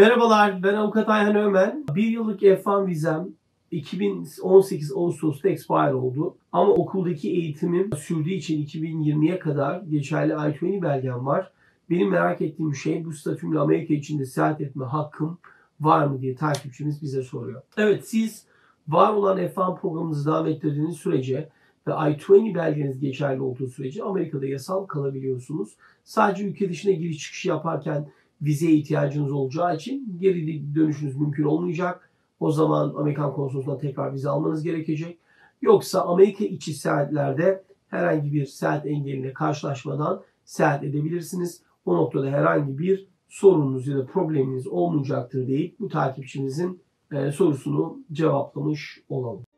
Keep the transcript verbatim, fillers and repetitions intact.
Merhabalar, ben Avukat Ayhan Ömen. Bir yıllık F bir vizem iki bin on sekiz Ağustos'ta expire oldu. Ama okuldaki eğitimim sürdüğü için iki bin yirmiye kadar geçerli I yirmi belgem var. Benim merak ettiğim şey bu statümle Amerika içinde seyahat etme hakkım var mı diye takipçimiz bize soruyor. Evet, siz var olan F bir programınızı devam ettirdiğiniz sürece ve I yirmi belgeniz geçerli olduğu sürece Amerika'da yasal kalabiliyorsunuz. Sadece ülke dışına giriş çıkış yaparken vizeye ihtiyacınız olacağı için geri dönüşünüz mümkün olmayacak. O zaman Amerikan konsolosundan tekrar vize almanız gerekecek. Yoksa Amerika içi seyahatlerde herhangi bir seyahat engeline karşılaşmadan seyahat edebilirsiniz. O noktada herhangi bir sorununuz ya da probleminiz olmayacaktır deyip bu takipçimizin sorusunu cevaplamış olalım.